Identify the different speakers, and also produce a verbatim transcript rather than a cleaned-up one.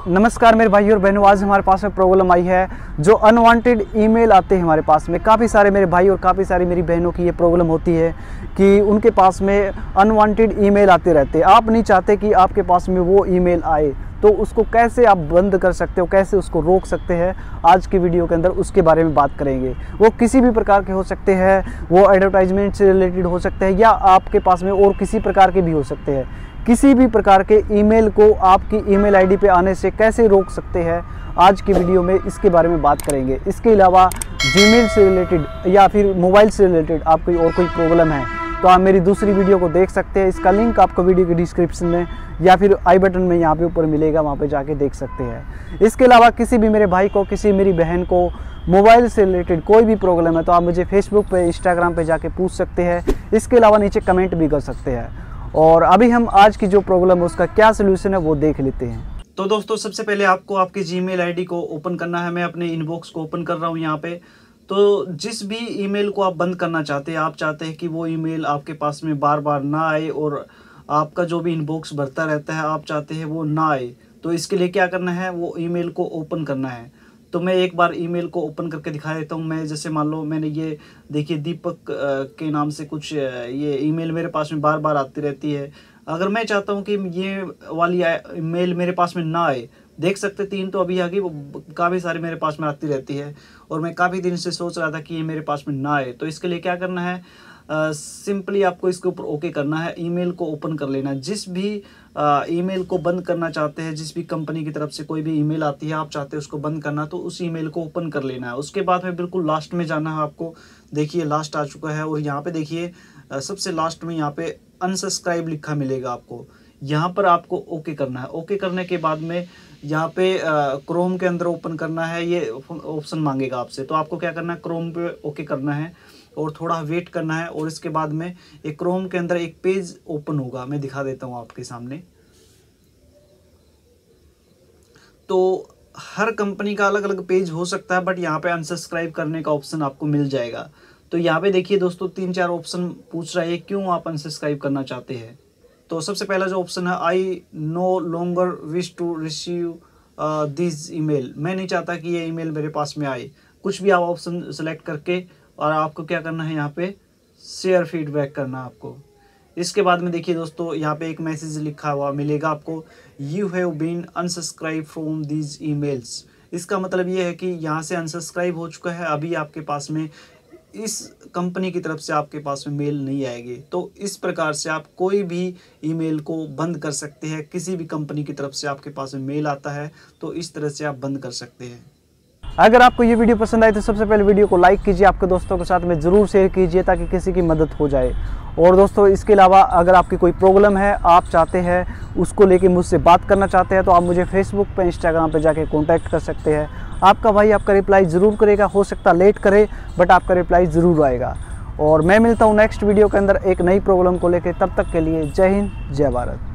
Speaker 1: नमस्कार मेरे भाई और बहनों, आज हमारे पास में प्रॉब्लम आई है जो अनवांटेड ईमेल आते हैं हमारे पास में। काफ़ी सारे मेरे भाई और काफ़ी सारी मेरी बहनों की ये प्रॉब्लम होती है कि उनके पास में अनवांटेड ईमेल आते रहते हैं। आप नहीं चाहते कि आपके पास में वो ईमेल आए, तो उसको कैसे आप बंद कर सकते हो, कैसे उसको रोक सकते हैं, आज की वीडियो के अंदर उसके बारे में बात करेंगे। वो किसी भी प्रकार के हो सकते हैं, वो एडवर्टाइजमेंट से रिलेटेड हो सकते हैं या आपके पास में और किसी प्रकार के भी हो सकते हैं। किसी भी प्रकार के ईमेल को आपकी ईमेल आईडी पे आने से कैसे रोक सकते हैं, आज की वीडियो में इसके बारे में बात करेंगे। इसके अलावा जीमेल से रिलेटेड या फिर मोबाइल से रिलेटेड आपकी और कोई प्रॉब्लम है तो आप मेरी दूसरी वीडियो को देख सकते हैं। इसका लिंक आपको वीडियो के डिस्क्रिप्शन में या फिर आई बटन में यहाँ पे ऊपर मिलेगा, वहाँ पे जाके देख सकते हैं। इसके अलावा किसी भी मेरे भाई को, किसी मेरी बहन को मोबाइल से रिलेटेड कोई भी प्रॉब्लम है तो आप मुझे फेसबुक पे, इंस्टाग्राम पे जाके पूछ सकते हैं। इसके अलावा नीचे कमेंट भी कर सकते हैं। और अभी हम आज की जो प्रॉब्लम है उसका क्या सोल्यूशन है वो देख लेते हैं।
Speaker 2: तो दोस्तों, सबसे पहले आपको आपके जीमेल आईडी को ओपन करना है। मैं अपने इनबॉक्स को ओपन कर रहा हूँ यहाँ पे। तो जिस भी ईमेल को आप बंद करना चाहते हैं, आप चाहते हैं कि वो ईमेल आपके पास में बार बार ना आए और आपका जो भी इनबॉक्स भरता रहता है आप चाहते हैं वो ना आए, तो इसके लिए क्या करना है, वो ईमेल को ओपन करना है। तो मैं एक बार ईमेल को ओपन करके दिखा देता हूँ। मैं जैसे मान लो मैंने ये देखिए दीपक के नाम से कुछ ये ईमेल मेरे पास में बार बार आती रहती है। अगर मैं चाहता हूँ कि ये वाली ईमेल मेरे पास में ना आए, देख सकते तीन तो अभी आ गई, वो काफ़ी सारी मेरे पास में आती रहती है और मैं काफ़ी दिन से सोच रहा था कि ये मेरे पास में ना आए। तो इसके लिए क्या करना है, सिंपली uh, आपको इसके ऊपर ओके करना है, ईमेल को ओपन कर लेना है। जिस भी ईमेल uh, को बंद करना चाहते हैं, जिस भी कंपनी की तरफ से कोई भी ईमेल आती है आप चाहते हैं उसको बंद करना, तो उस ईमेल को ओपन कर लेना है। उसके बाद में बिल्कुल लास्ट में जाना है आपको। देखिए लास्ट आ चुका है और यहाँ पे देखिए uh, सबसे लास्ट में यहाँ पे अनसब्सक्राइब लिखा मिलेगा आपको। यहाँ पर आपको ओके करना है। ओके करने के बाद में यहाँ पे क्रोम के अंदर ओपन करना है, ये ऑप्शन मांगेगा आपसे। तो आपको क्या करना है, क्रोम पे ओके करना है और थोड़ा वेट करना है। और इसके बाद में एक क्रोम के अंदर एक पेज ओपन होगा, मैं दिखा देता हूँ आपके सामने। तो हर कंपनी का अलग अलग पेज हो सकता है, बट यहाँ पे अनसब्सक्राइब करने का ऑप्शन आपको मिल जाएगा। तो यहाँ पे देखिए दोस्तों, तीन चार ऑप्शन पूछ रहा है क्यों आप अनसब्सक्राइब करना चाहते हैं। तो सबसे पहला जो ऑप्शन है, I no longer wish to receive this email, मैं नहीं चाहता कि ये ईमेल मेरे पास में आए। कुछ भी आप ऑप्शन सेलेक्ट करके और आपको क्या करना है, यहाँ पे शेयर फीडबैक करना है आपको। इसके बाद में देखिए दोस्तों, यहाँ पे एक मैसेज लिखा हुआ मिलेगा आपको, you have been unsubscribe from these emails. इसका मतलब ये है कि यहाँ से अनसब्सक्राइब हो चुका है, अभी आपके पास में इस कंपनी की तरफ से आपके पास में मेल नहीं आएगी। तो इस प्रकार से आप कोई भी ईमेल को बंद कर सकते हैं। किसी भी कंपनी की तरफ से आपके पास में मेल आता है तो इस तरह से आप बंद कर सकते हैं।
Speaker 1: अगर आपको ये वीडियो पसंद आई तो सबसे पहले वीडियो को लाइक कीजिए, आपके दोस्तों के साथ में ज़रूर शेयर कीजिए ताकि किसी की मदद हो जाए। और दोस्तों, इसके अलावा अगर आपकी कोई प्रॉब्लम है, आप चाहते हैं उसको लेके मुझसे बात करना चाहते हैं, तो आप मुझे फेसबुक पे, इंस्टाग्राम पे जाके कांटेक्ट कर सकते हैं। आपका भाई आपका रिप्लाई ज़रूर करेगा, हो सकता लेट करे बट आपका रिप्लाई ज़रूर आएगा। और मैं मिलता हूँ नेक्स्ट वीडियो के अंदर एक नई प्रॉब्लम को लेकर। तब तक के लिए जय हिंद, जय भारत।